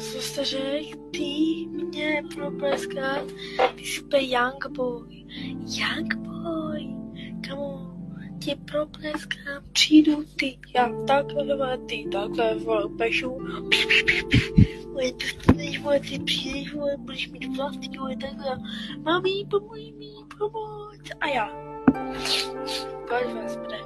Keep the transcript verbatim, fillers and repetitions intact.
Co jste řekl? Ty mě propleskat? Ty jsi úplně young boy. Young boy. Kamo, tě propleskám, přijdu ty, já takhle, ty takhle, vole, pešu. Vole, dostaneš, vole, ty přijdeš, vole, budeš mít vlastní, vole, takhle. Mami, pomůj mi, pomoct. A já. Pojď vás, bre.